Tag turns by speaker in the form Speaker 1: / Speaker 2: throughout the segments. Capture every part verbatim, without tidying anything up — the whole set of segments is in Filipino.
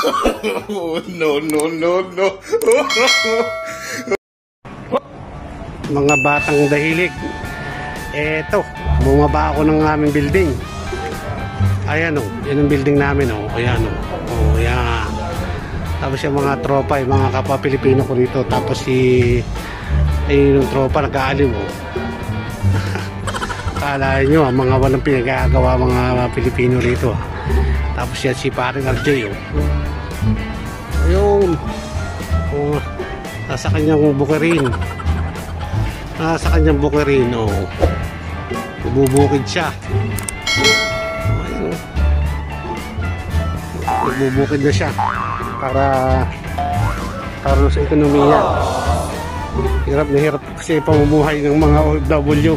Speaker 1: No, no, no, no.
Speaker 2: Mga batang dahilig, eto, bumaba ako ng aming building. Ayan o, yan ang building namin o. Ayan o, o yan. Tapos yung mga tropa, yung mga kapwa Pilipino ko dito. Tapos si ayun yung tropa nag-aaliw o. Kala nyo, mga walang pinagagawa mga Pilipino rito. Tapos yan si paring R J o. Ayun o, nasa kanyang bukirin. Nasa kanyang bukirin o. Bubukid siya. Ayun o. Bubukid na siya para para sa ekonomiya. Hirap na hirap kasi pamumuhay ng mga O F W.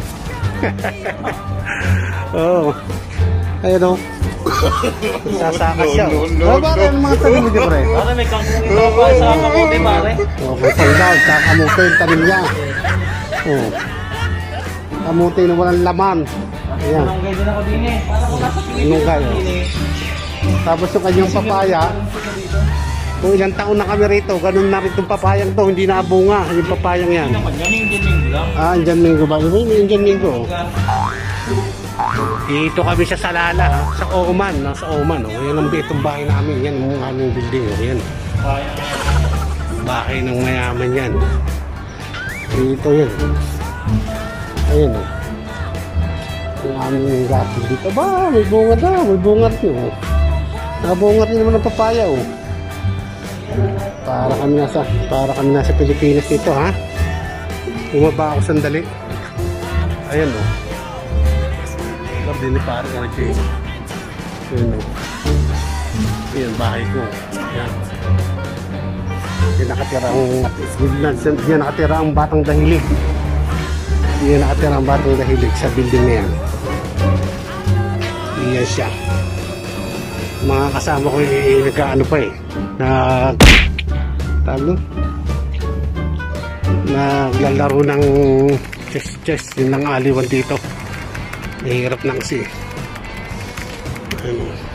Speaker 2: Oh. Ayun o. Sasaka siya.
Speaker 1: No, no,
Speaker 2: oh, bakit ang mga tanim mo dyan, pre?
Speaker 3: Pare, may kangkong ito pa sa kamote, pare.
Speaker 2: Oh, kung daw, kakamote yung tanim niya. Oh. Kamote na walang laman. Ayan.
Speaker 3: Manunggay din ako din eh. Para kung nasa
Speaker 2: Manunggay, oh. Tapos yung kanyang papaya, kung ilang taon na kami rito, ganun na rin itong papayang to, hindi nabunga yung papayang yan. Ah, Indian Mingo ba? Yung Indian Mingo. Dito kami sa Salala, ha? Sa Oman, nasa Oman. Oh. Yan ang bitong bahay namin, yan ang aming building. Oh. Yan. Bahay ng mayaman yan. Dito yan. Ayan o. Oh. Yung aming gato dito. Ba, may bunga daw, may bunga rin. Oh. Nabunga rin naman ng papaya o. Oh. Para kami nasa para kami nasa Pilipinas dito, ha. Bumaba ako sandali. Ayan o. Love din ni parang R J. Ayan o. Ayan bahay ko. Ayan. Diyan nakatira ang diyan nakatira ang batang dahilig. Diyan nakatira ang batang dahilig sa building na yan. Iyan siya. Mga kasama ko yung nagkaano pa eh. Na talo naglalaro ng chess-chess. Yun lang aliwan dito. Mahirap na kasi ano